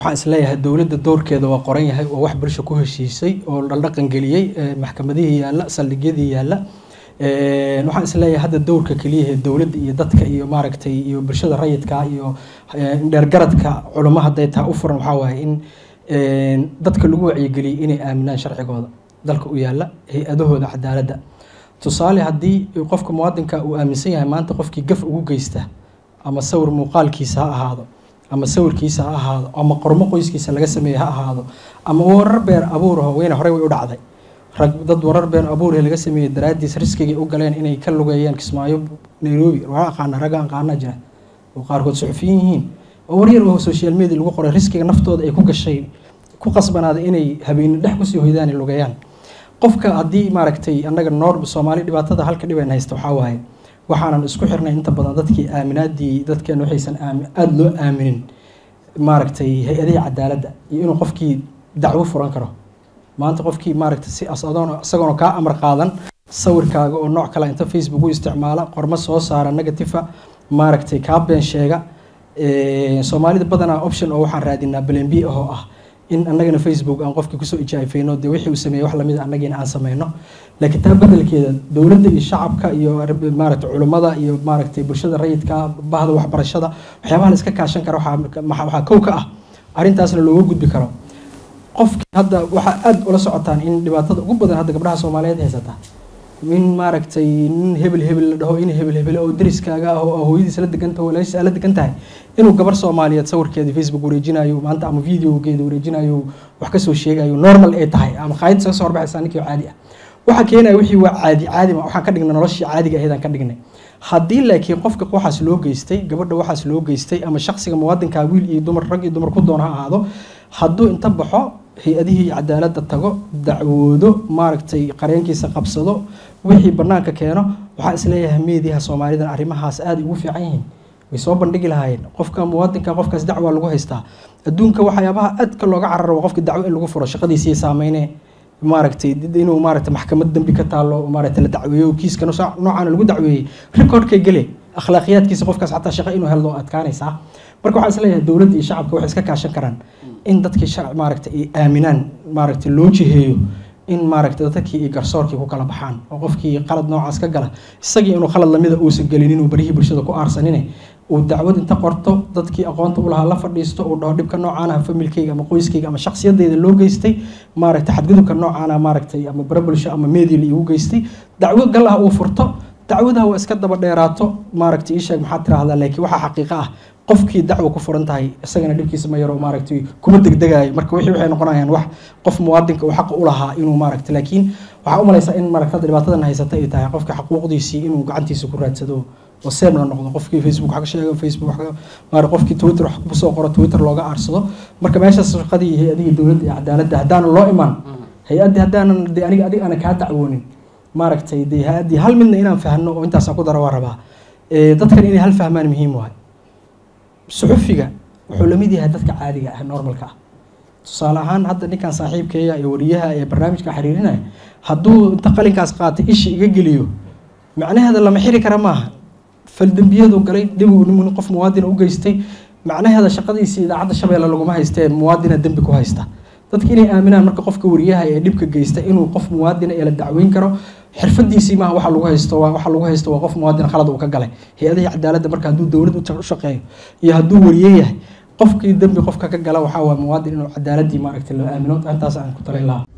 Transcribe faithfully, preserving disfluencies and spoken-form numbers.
waxaan isleeyahay dowladda doorkeeda waa qoran yahay oo wax bulsho ku heshiisay oo dhaqan geliyay maxkamadihii yaalla saldhigyadii yaalla waxaan isleeyahay hadda dowrka kaliya ee dowladda iyo dadka iyo maaragtay iyo bulshada rayidka iyo dheergaradka culamo hadday tahay u furan waxaa waaye in dadka lagu wacyigeliyay inay aaminaan sharcigooda dalka u yaalla hay-adahooda cadaaladda tusaale haddii qofka muwaadinka uu aaminsan yahay maanta qofkii gaf ugu geysta ama sawir muuqaalkiisa ha ahaado ama sawirkiisa ha ahaado ama qormo qoyskiisa laga sameeyay ha ahaado ama warar beer abuur ah weyna horey way u dhacday rag dad warar beer abuur ah laga sameeyay daraadiis riskiga u galeen inay ka lugeeyaan Kismaayo Nairobi waa aqaan raga aqaana jira oo qaarkood suxufiyiin yihiin oo waryar oo social media lagu qoray riskiga naftooda ay ku gashay ku qasbanaada inay habeen dhex ku sii hoydaan lugeeyaan qofka haddii maaragtay annaga noor Soomaali dhibaatada halka dhiban haysta waxa waaye waxaanan isku xirnay inta badan dadkii aaminaadii dadkeen waxaysan aamin aad loo aaminin maaragtay hay'adaha cadaaladda iyo inuu qofkii dacwo furan karo maanta qofkii maaragtay si asadoon isagoon ka amar qaadan sawirkaaga oo nooc kale inta Facebook u isticmaala qormo soo saara negative maaragtay ka been sheega ee Soomaalida badanaa option oo waxaan raadinaa plan B oo ah in annagana Facebook aan qofkii ku soo ijaafayno de wixii uu sameeyay wax la mid ah annagina aan sameeyno laakiin taa beddelkeeda dawladda iyo shacabka iyo maaragtay culimada iyo maaragtay bulshada rayidka bahda waxbarashada waxyaabaha la iska kaashan karo waxa waxa kow ka ah arintaasna looga gudbi karo qofkii hadda waxa aad ula socotaan in dhibaatada ugu badan hadda gabdhaha Soomaaliyeed haysata min maaragtay nin hebel hebel la dhaho in hebel hebel oo dariskaaga ah oo hooyadiisa la degan tahay walaashiisa la degan tahay inuu gabar Soomaaliyeed sawirkeeda Facebook wareejinayo maanta ama videogeeda wareejinayo wax ka soo sheegayo normal ay tahay ama qayd soo soo baxaysan ninkii caadi ah waxa keenay wixii waa caadi caadi ma waxaan ka dhignay noloshii caadiga ahayd aan ka dhignay haddii laakiin qofka waxaas loo geystay gabadha waxaas loo geystay ama shakhsiga muwaadinka wiil iyo dumar rag iyo dumar ku doona ha ahaado hadduu inta baxo hay'adihii cadaaladda tago dacwoodo maaragtay qareenkiisa qabsado wixii banaanka keeno waxa isleeyahay meediyaha Soomaalida arrimahaas aad ugu fiican yihiin way soo bandhigi lahaayeen qofka muwaadinka qofkaas dacwo lagu haystaa adduunka waxyaabaha aadka looga cararo qofka dacwo in lagu furo shaqadiisa saameynay maaragtay inuu maaragtay maxkamad dambi ka taalo maaragtay la dacweeyo kiiska noocan lagu dacweeyay recordkay galay akhlaaqiyadkiisa qofkaas xataa shaqo inuu helo adkaanaysa marka waxa isleeyahay dawladda iyo shacabka waxay iska kaashan karaan in dadkii shacab maaragtay ay aaminaan maaragtay loo jiheeyo in maaragtay dadkii ay garsoorkii ku kala baxaan oo qofkii qalad noocaas ka gala isagii inuu qalad lamida uu sagalin inuu barihi bulshada ku aarsanine uu dacwad inta qorto dadkii aqoonta u lahaa la fadhiisto oo dhaw dhibka noocaan ah familkayga ama qoyskayga ama shakhsiyadeeda loo geystay maaragtay xadgudubka noocaan ah maaragtay ama barabulsho ama media la igu geystay dacwo gal ah uu furto dacwadaha waa iska daba dheeraato maaragtay ii sheeg maxaa tiraahdaa laakiin waxa xaqiiqo ah qofkii dacwo ku furan tahay isagana dhibkiisa ma yaro maaragtay kuma degdegayo marka wixii waxay noqonayaan wax qof muwaadinka uu xaq u lahaa inuu maaragtay laakiin waxa u malaysaa in maaragtay dhibaatada haysata ay tahay qofka xuquuqdiisii inuu gacantiisa ku raadsado oo seebna noqdo qofkii Facebook wax ka sheego Facebook wax maar qofkii Twitter wax ku soo qoro Twitter looga aarsado marka meeshaas shaqadii hay'adaha dawladda iyo cadaaladda hadaan loo iman hay'adda hadaan aniga adiga ana ka dacwoonin maaragtay hay'adii hal midna inaan fahano oo intaas ku daro waa rabaa ee dadkan inay hal fahmaan muhiim waay suxufiga wuxuu la mid yahay dadka caadiga ah normalka ah tusaale ahaan hadda ninkan saaxiibkeeya ee wariyaha ee barnaamijka xiriirinaya hadduu inta qalinkaas qaatay ishi iga geliyo macnaheeda lama xiri kara maaha fal dambiyadu galay dib uu qof muwaadin u geystay macnaheeda shaqadiisa idaacadda Shabeelle laguma haystee muwaadina dambi ku haysta dadka inay aaminaan marka qofka wariyaha ee dhibka geysta inuu qof muwaadin ee la dacweyn karo xirfadiisii ma waxa lagu haysto waa waxa lagu haysto waa qof muwaadin khalad uu ka galay hay'adaha cadaaladda marka hadduu dawlad u shaqeeyo iyo hadduu wariye yahay qofkii dambi qofka ka gala waxa waa muwaadin inuu cadaaladii maaragtay loo aamino intaas aan ku talin lahaa